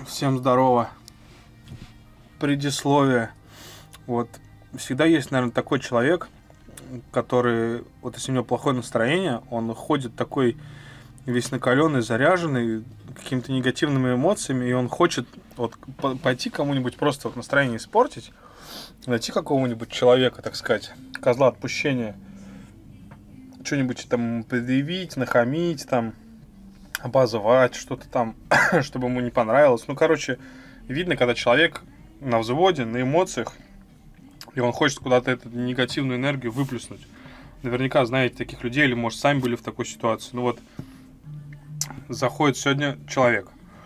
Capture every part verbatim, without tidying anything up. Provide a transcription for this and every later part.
Всем здорово. Предисловие. Вот всегда есть, наверное, такой человек, который, вот если у него плохое настроение, он ходит такой весь накаленный, заряженный какими-то негативными эмоциями, и он хочет вот пойти кому-нибудь просто вот настроение испортить, найти какого-нибудь человека, так сказать, козла отпущения, что-нибудь там предъявить, нахамить, там, обозвать, что-то там, чтобы ему не понравилось. Ну, короче, видно, когда человек на взводе, на эмоциях, и он хочет куда-то эту негативную энергию выплеснуть. Наверняка знаете таких людей, или, может, сами были в такой ситуации. Ну вот, заходит сегодня человек.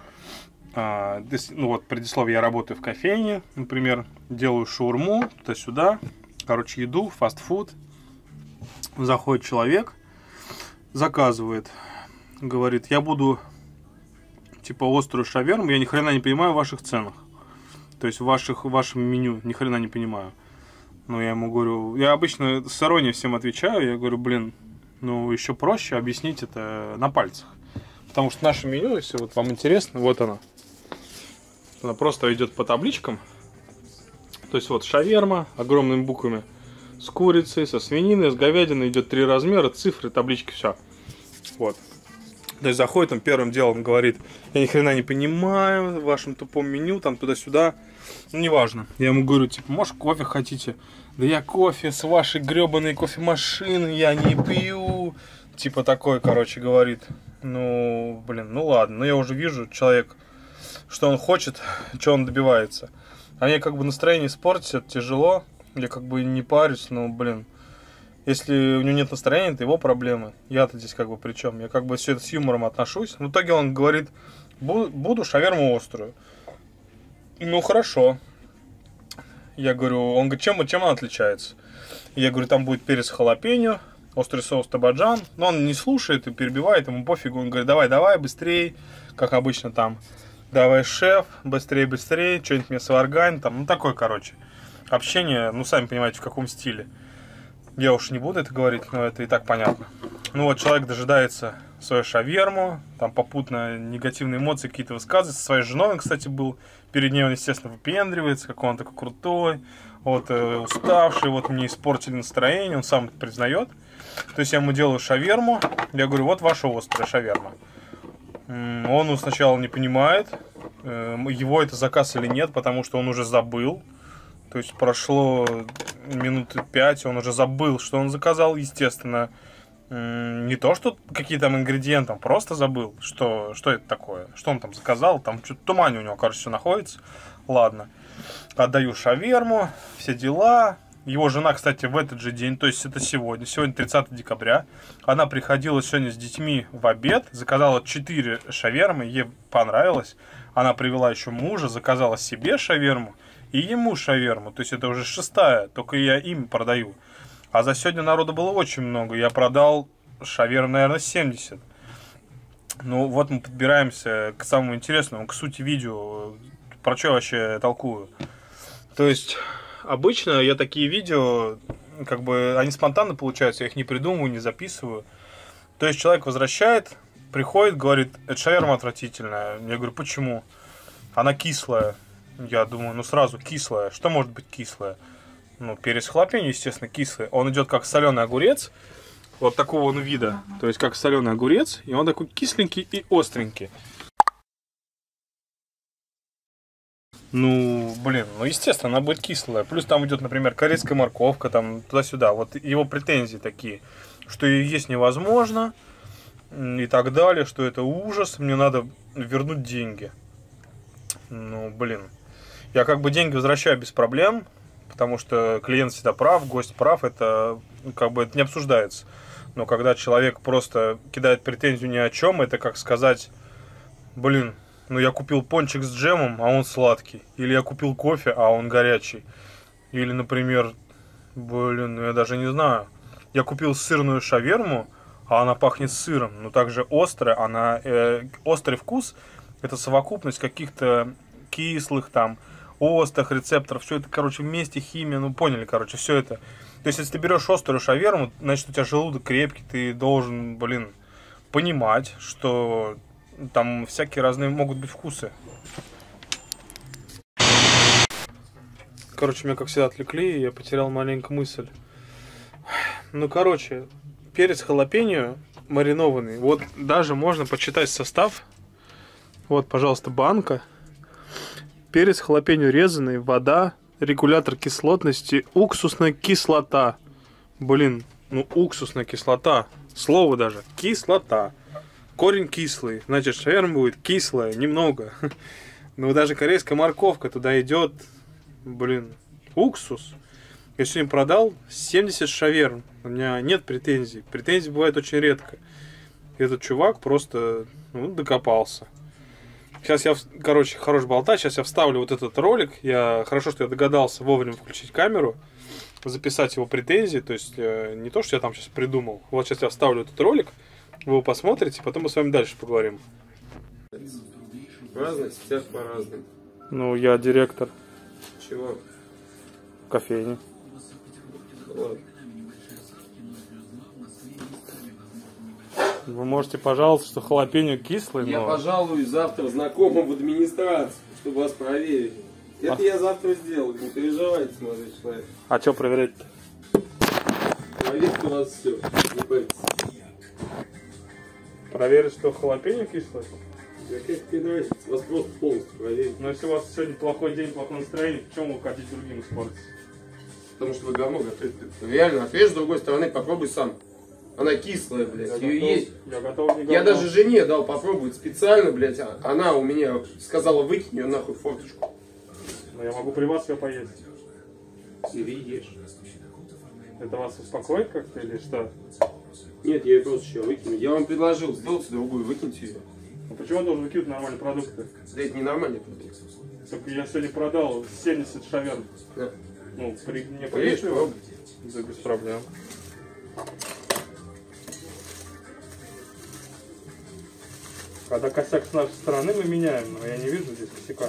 А, ну вот, предисловие, я работаю в кофейне, например, делаю шаурму, туда-сюда, короче, еду, фастфуд. Заходит человек, заказывает, говорит, я буду, типа, острую шаверму, я ни хрена не понимаю в ваших ценах. То есть в, ваших, в вашем меню ни хрена не понимаю. Ну, я ему говорю, я обычно с иронией всем отвечаю, я говорю, блин, ну, еще проще объяснить это на пальцах. Потому что наше меню, если вот вам интересно, вот оно. Она просто идет по табличкам. То есть вот шаверма огромными буквами. С курицей, со свининой, с говядиной, идет три размера, цифры, таблички, все. Вот. То есть заходит, он первым делом говорит, я ни хрена не понимаю в вашем тупом меню, там туда-сюда. Ну, неважно. Я ему говорю, типа, может, кофе хотите? Да я кофе с вашей гребаной кофемашины я не пью. Типа такой, короче, говорит. Ну, блин, ну ладно. Ну, я уже вижу, человек, что он хочет, что он добивается. А мне как бы настроение испортить, это тяжело. Я как бы не парюсь, но, блин, если у него нет настроения, это его проблемы. Я-то здесь как бы при чем? Я как бы все это с юмором отношусь. В итоге он говорит, буду шаверму острую. Ну, хорошо. Я говорю, он говорит, чем, чем она отличается? Я говорю, там будет перец халапеньо, острый соус табаджан. Но он не слушает и перебивает, ему пофигу. Он говорит, давай, давай, быстрее, как обычно там. Давай, шеф, быстрее, быстрее, что-нибудь мне сваргань. Там, ну, такое, короче. Общение, ну, сами понимаете, в каком стиле. Я уж не буду это говорить, но это и так понятно. Ну вот, человек дожидается свою шаверму, там попутно негативные эмоции какие-то высказывает. Со своей женой он, кстати, был. Перед ней он, естественно, выпендривается, какой он такой крутой, вот, э, уставший, вот мне испортили настроение, он сам это признает. То есть я ему делаю шаверму, я говорю, вот ваша острая шаверма. Он сначала не понимает, э, его это заказ или нет, потому что он уже забыл. То есть прошло минуты пять, он уже забыл, что он заказал, естественно. Не то, что какие там ингредиенты, просто забыл, что, что это такое, что он там заказал, там что-то в тумане у него, кажется, все находится. Ладно, отдаю шаверму, все дела. Его жена, кстати, в этот же день, то есть это сегодня, сегодня тридцатое декабря, она приходила сегодня с детьми в обед, заказала четыре шавермы, ей понравилось. Она привела еще мужа, заказала себе шаверму и ему шаверму, то есть это уже шестая, только я им продаю. А за сегодня народу было очень много. Я продал шаверм, наверное, семьдесят. Ну, вот мы подбираемся к самому интересному, к сути видео. Про что я вообще толкую? То есть, обычно я такие видео, как бы, они спонтанно получаются, я их не придумываю, не записываю. То есть, человек возвращает, приходит, говорит, это шаверма отвратительная. Я говорю, почему? Она кислая. Я думаю, ну сразу кислая. Что может быть кислое? Ну, перец халапеньо, естественно, кислый. Он идет как соленый огурец. Вот такого он вида. То есть, как соленый огурец. И он такой кисленький и остренький. Ну, блин, ну, естественно, она будет кислая. Плюс там идет, например, корейская морковка, там, туда-сюда. Вот его претензии такие, что ее есть невозможно. И так далее, что это ужас. Мне надо вернуть деньги. Ну, блин. Я как бы деньги возвращаю без проблем. Потому что клиент всегда прав, гость прав, это как бы это не обсуждается. Но когда человек просто кидает претензию ни о чем, это как сказать, блин, ну я купил пончик с джемом, а он сладкий. Или я купил кофе, а он горячий. Или, например, блин, ну я даже не знаю, я купил сырную шаверму, а она пахнет сыром. Но также острая, она, э, острый вкус, это совокупность каких-то кислых там, остах, рецепторов, все это, короче, вместе, химия, ну, поняли, короче, все это. То есть, если ты берешь острую шаверму, значит, у тебя желудок крепкий, ты должен, блин, понимать, что там всякие разные могут быть вкусы. Короче, меня, как всегда, отвлекли, и я потерял маленькую мысль. Ну, короче, перец халапеньо маринованный. Вот даже можно почитать состав. Вот, пожалуйста, банка. Перец халапеньо резаный, вода, регулятор кислотности, уксусная кислота. Блин, ну уксусная кислота. Слово даже. Кислота. Корень кислый. Значит, шаверма будет кислая, немного. Ну, даже корейская морковка туда идет. Блин, уксус. Я сегодня продал семьдесят шаверм. У меня нет претензий. Претензий бывает очень редко. Этот чувак просто, ну, докопался. Сейчас я, короче, хорош болтать. Сейчас я вставлю вот этот ролик. Я хорошо, что я догадался вовремя включить камеру, записать его претензии. То есть не то, что я там сейчас придумал. Вот сейчас я вставлю этот ролик. Вы его посмотрите, потом мы с вами дальше поговорим. В разных сетях по-разному. Ну, я директор. Чего? Кофейни. Ладно. Вы можете пожаловаться, что халапеньо кислый, Я но... пожалуюсь завтра знакомым в администрацию, чтобы вас проверили. Это А? я завтра сделаю, не переживайте, молодой человек. А что проверять-то? Проверьте у вас все, не парьтесь. Проверить, что халапеньо кислый? Да как тебе нравится, вас просто полностью проверить. Но если у вас сегодня плохой день, плохое настроение, почему вы хотите другим испортить? Потому что вы говно готовите. Реально, отрежь с другой стороны, попробуй сам. Она кислая, блядь, Я ее готов, есть. Я готов не Я говно. даже жене дал попробовать специально, блядь, а она у меня сказала, выкинь ее нахуй в форточку. Но я могу при вас ее поесть. Сири, ешь. Это вас успокоит как-то или что? Нет, я ее просто еще выкину. Я вам предложил, сделайте другую, выкиньте ее. Ну почему я должен выкинуть нормальные продукты? Да это ненормальный продукт. Только я сегодня продал семьдесят шаверм. Да. Ну, при мне Поешь, его? пробуй. Да без проблем. Когда косяк с нашей стороны, мы меняем, но я не вижу здесь косяка.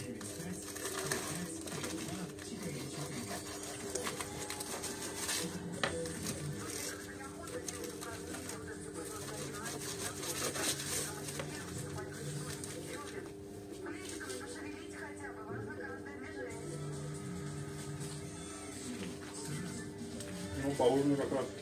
Ну, по уровню как раз.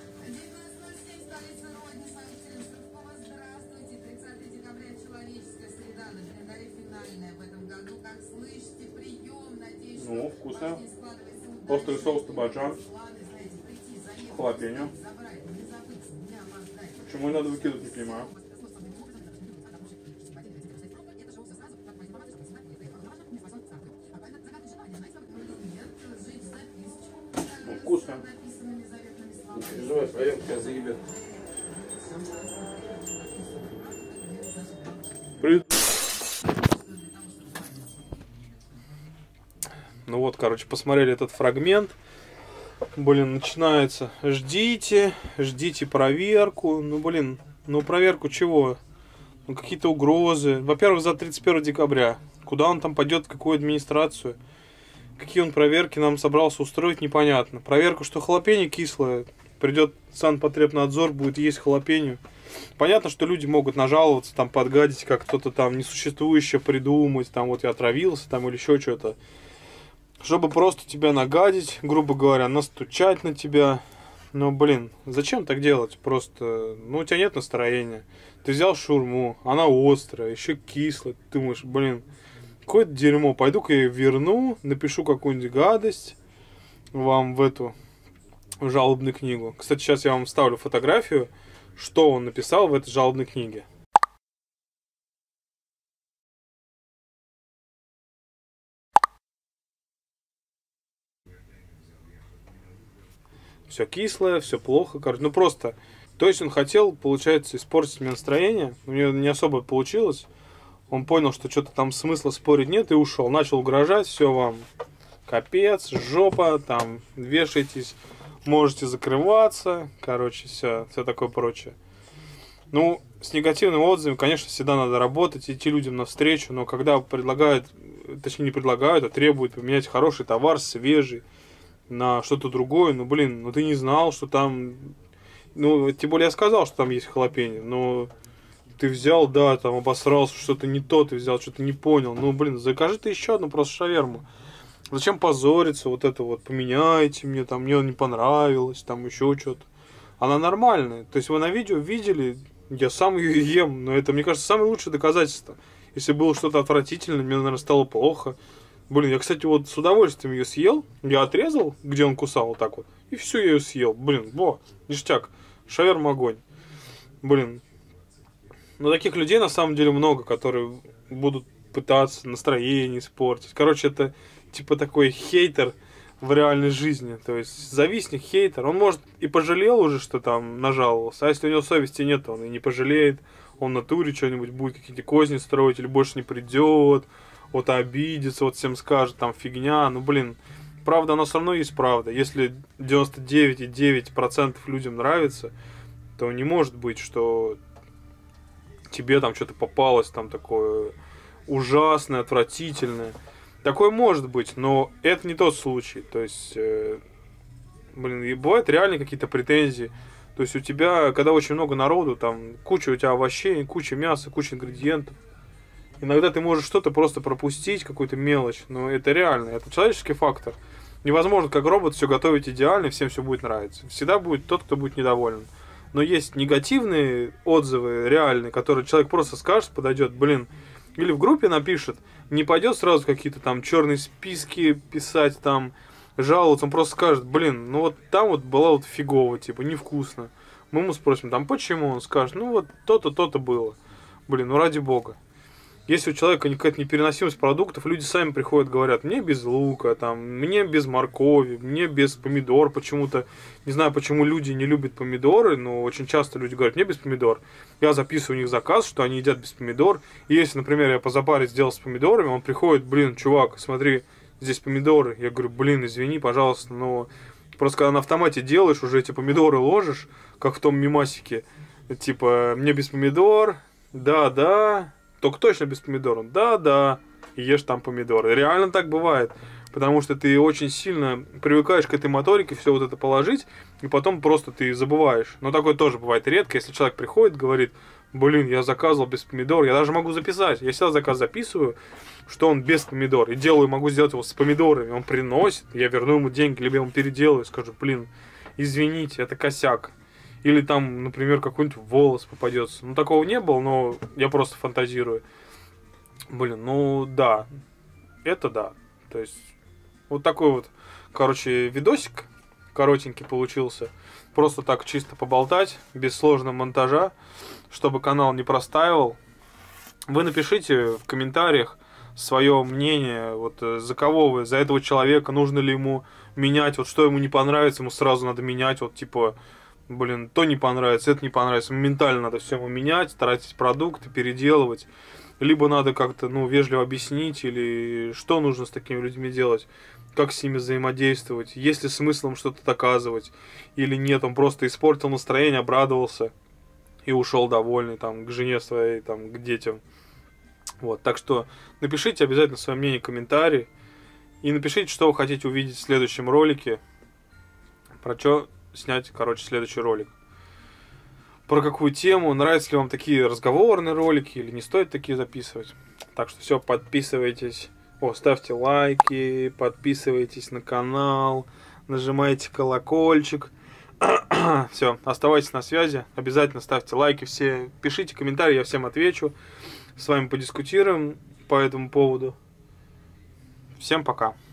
Ну, вкусно. Острый соус табаджан. Халапеньо. Почему надо выкидывать, не понимаю. Ну, вкусно. Не переживай, проверка тебя заебет. Привет. Ну вот, короче, посмотрели этот фрагмент. Блин, начинается. Ждите, ждите проверку. Ну, блин, ну проверку чего? Ну, какие-то угрозы. Во-первых, за тридцать первого декабря. Куда он там пойдет, в какую администрацию? Какие он проверки нам собрался устроить, непонятно. Проверку, что халапеньо кислое. Придет Санпотребнадзор, будет есть халапеньо. Понятно, что люди могут нажаловаться, там, подгадить, как кто-то там несуществующее придумать, там, вот я отравился, там, или еще что-то. Чтобы просто тебя нагадить, грубо говоря, настучать на тебя. Но, блин, зачем так делать? Просто, ну, у тебя нет настроения. Ты взял шаурму, она острая, еще кислая. Ты думаешь, блин, какое-то дерьмо. Пойду-ка я ее верну, напишу какую-нибудь гадость вам в эту в жалобную книгу. Кстати, сейчас я вам вставлю фотографию, что он написал в этой жалобной книге. Все кислое, все плохо, короче, ну просто. То есть он хотел, получается, испортить мне настроение. У него не особо получилось. Он понял, что что-то там смысла спорить нет, и ушел. Начал угрожать, все вам капец, жопа, там вешайтесь, можете закрываться, короче, все, все такое прочее. Ну, с негативным отзывом, конечно, всегда надо работать, идти людям навстречу, но когда предлагают, точнее не предлагают, а требуют поменять хороший товар, свежий, на что-то другое, ну, блин, ну ты не знал, что там, ну, тем более я сказал, что там есть халапеньо, но ты взял, да, там обосрался, что-то не то, ты взял, что-то не понял, ну, блин, закажи ты еще одну просто шаверму. Зачем позориться, вот это вот, поменяйте мне, там, мне не понравилось, там, еще что-то. Она нормальная. То есть вы на видео видели, я сам ее ем, но это, мне кажется, самое лучшее доказательство. Если было что-то отвратительное, мне, наверное, стало плохо. Блин, я, кстати, вот с удовольствием ее съел. Я отрезал, где он кусал, вот так вот. И все, я ее съел. Блин, во, ништяк. Шаверма огонь. Блин. Но таких людей на самом деле много, которые будут пытаться настроение испортить. Короче, это типа такой хейтер в реальной жизни. То есть завистник, хейтер. Он, может, и пожалел уже, что там нажаловался. А если у него совести нет, он и не пожалеет. Он в натуре что-нибудь будет, какие-то козни строить, или больше не придет. Вот обидится, вот всем скажет, там фигня. Ну, блин, правда, она все равно есть правда. Если девяносто девять и девять десятых процента людям нравится, то не может быть, что тебе там что-то попалось там такое ужасное, отвратительное. Такое может быть, но это не тот случай. То есть, э, блин, и бывают реально какие-то претензии. То есть у тебя, когда очень много народу, там куча у тебя овощей, куча мяса, куча ингредиентов. Иногда ты можешь что-то просто пропустить, какую-то мелочь, но это реально, это человеческий фактор. Невозможно, как робот, все готовить идеально, всем все будет нравиться. Всегда будет тот, кто будет недоволен. Но есть негативные отзывы, реальные, которые человек просто скажет, подойдет, блин, или в группе напишет, не пойдет сразу какие-то там черные списки писать, там, жаловаться, он просто скажет, блин, ну вот там вот была вот фигово, типа, невкусно. Мы ему спросим, там, почему? Он скажет, ну вот то-то, то-то было. Блин, ну ради бога. Если у человека какая-то непереносимость продуктов, люди сами приходят, говорят, мне без лука, там, мне без моркови, мне без помидор. Почему-то, не знаю, почему люди не любят помидоры, но очень часто люди говорят, мне без помидор. Я записываю у них заказ, что они едят без помидор. И если, например, я по запаре сделал с помидорами, он приходит, блин, чувак, смотри, здесь помидоры. Я говорю, блин, извини, пожалуйста, но просто когда на автомате делаешь, уже эти помидоры ложишь, как в том мемасике, типа, мне без помидор, да-да, только точно без помидоров. Да-да, и ешь там помидоры. Реально так бывает. Потому что ты очень сильно привыкаешь к этой моторике, все вот это положить, и потом просто ты забываешь. Но такое тоже бывает редко, если человек приходит, говорит, блин, я заказывал без помидор, я даже могу записать. Я всегда заказ записываю, что он без помидор. И делаю, могу сделать его с помидорами. Он приносит, я верну ему деньги, либо я ему переделаю, скажу, блин, извините, это косяк. Или там, например, какой-нибудь волос попадется. Ну, такого не было, но я просто фантазирую. Блин, ну да. Это да. То есть, вот такой вот, короче, видосик коротенький получился. Просто так чисто поболтать, без сложного монтажа, чтобы канал не простаивал. Вы напишите в комментариях свое мнение, вот за кого вы, за этого человека, нужно ли ему менять, вот что ему не понравится, ему сразу надо менять, вот типа... Блин, то не понравится, это не понравится. Моментально надо все ему менять, тратить продукты, переделывать. Либо надо как-то, ну, вежливо объяснить, или что нужно с такими людьми делать, как с ними взаимодействовать, есть ли смысл им что-то доказывать, или нет, он просто испортил настроение, обрадовался и ушел довольный там к жене своей, там, к детям. Вот, так что напишите обязательно свое мнение в комментарии, и напишите, что вы хотите увидеть в следующем ролике, про что снять, короче, следующий ролик. Про какую тему, нравятся ли вам такие разговорные ролики или не стоит такие записывать. Так что все, подписывайтесь, о, ставьте лайки, подписывайтесь на канал, нажимайте колокольчик. Все, оставайтесь на связи, обязательно ставьте лайки, все, пишите комментарии, я всем отвечу. С вами подискутируем по этому поводу. Всем пока.